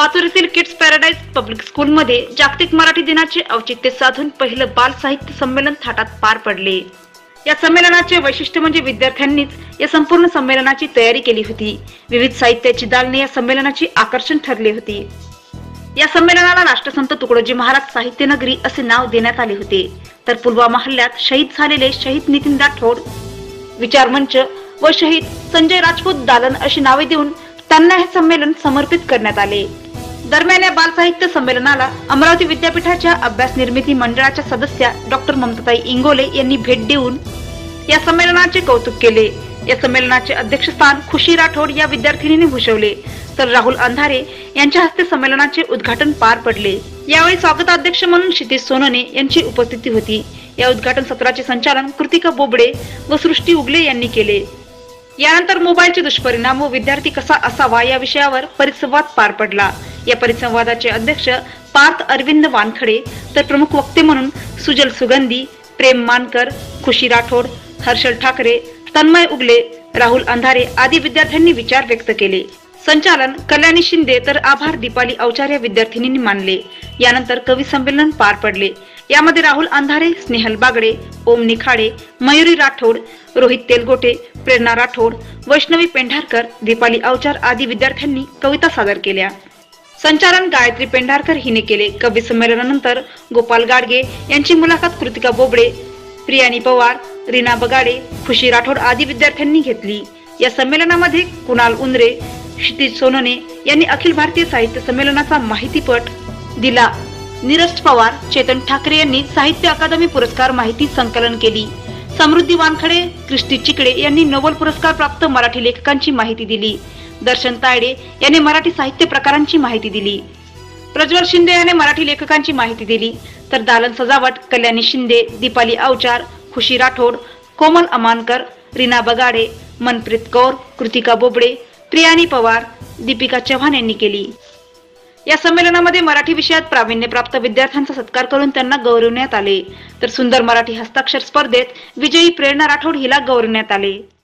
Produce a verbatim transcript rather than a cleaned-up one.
पाचोर येथील kids paradise public स्कूलमध्ये जागतिक मराठी दिनाचे औचित्य साधून पहिलं बाल साहित्य संमेलन थाटात पार पडले। या संमेलनाचे वैशिष्ट्य म्हणजे विद्यार्थ्यांनीच या संपूर्ण संमेलनाची तयारी केली होती। विविध साहित्याची दालने या संमेलनाची आकर्षण ठरले होते। या संमेलनाला राष्ट्रसंत तुकडोजी महाराज साहित्य नगरी असे नाव देण्यात आले होते। तर पुलवामा हल्ल्यात शहीद झालेले शहीद नितीन राठोड विचार मंच व शहीद संजय राजपूत दालन अशी नावे देऊन त्यांना हे संमेलन समर्पित करण्यात आले। दरम्यान या बाल साहित्य संमेलनाला अमरावती विद्यापीठाच्या अभ्यास निर्मिती मंडळाच्या सदस्या डॉक्टर ममताताई इंगोले यांनी भेट देऊन या संमेलनाचे कौतुक केले। या संमेलनाचे अध्यक्षस्थान खुशी राठोड या विद्यार्थिनीने भूषवले, तर राहुल अंधारे यांच्या हस्ते संमेलनाचे उद्घाटन पार पडले। यावेळी स्वागताध्यक्ष म्हणून क्षितिज सोनोने यांची उपस्थिती होती। या उद्घाटन सत्राचे संचालन कृतिका बोबडे व सृष्टी उगले यांनी केले। यानंतर मोबाईलचे दुष्परिणाम व विद्यार्थी कसा असावा या विषयावर परिसंवाद पार पडला। या परिसंवादाचे अध्यक्ष पार्थ अरविंद वानखडे, तर प्रमुख वक्ते म्हणून सुजल सुगंधी, प्रेम मानकर, खुशी राठोड, हर्षल ठाकरे, तन्मय उगले, राहुल अंधारे आदी विद्यार्थ्यांनी विचार व्यक्त केले। संचालन कल्याणी शिंदे तर आभार दीपाली अवचार या विद्यार्थिनींनी मानले। यानंतर कवी संमेलन पार पडले। यामध्ये राहुल अंधारे, स्नेहल बागडे, ओम निखाडे, मयुरी राठोड, रोहित तेलगोटे, प्रेरणा राठोड, वैष्णवी पेंढारकर, दीपाली अवचार आदी विद्यार्थ्यांनी कविता सादर केल्या। संचालन गायत्री पेंढारकर हिने केले। कवी संमेलनानंतर गोपाल गाडगे यांची मुलाखत कृतिका बोबडे, प्रियानी पवार, रीना बगाडे, खुशी राठोड आदी विद्यार्थ्यांनी घेतली। या संमेलनामध्ये कुणाल उंद्रे, क्षितिज सोनोने यांनी अखिल भारतीय साहित्य संमेलनाचा माहितीपट दिला। नीरज पवार, चेतन ठाकरे यांनी साहित्य अकादमी पुरस्कार माहिती संकलन केली। समृद्धी वानखडे, क्रिस्टी चिकडे यांनी नोबेल पुरस्कार प्राप्त मराठी लेखकांची माहिती दिली। दर्शन तायडे यांनी मराठी साहित्य प्रकारांची माहिती दिली। प्रज्वल शिंदे यांनी मराठी लेखकांची माहिती दिली। तर दालन सजावट कल्याणी शिंदे, दीपाली अवचार, खुशी राठोड, कोमल अमानकर, रीना बगाडे, मनप्रीत कौर, कृतिका बोबडे, प्रियानी पवार, दीपिका चव्हाण यांनी केली। या संमेलनामध्ये मराठी विषयात प्रावीण्य प्राप्त विद्यार्थ्यांचा सत्कार करून त्यांना गौरवण्यात आले। तर सुंदर मराठी हस्ताक्षर स्पर्धेत विजयी प्रेरणा राठोड हिला गौरवण्यात आले।